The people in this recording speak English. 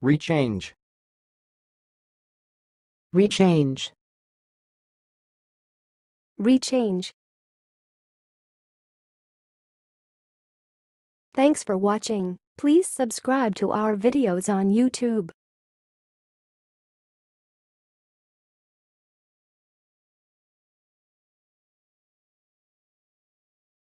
ree-chaynj, ree-chaynj, ree-chaynj. Thanks for watching. Please subscribe to our videos on YouTube.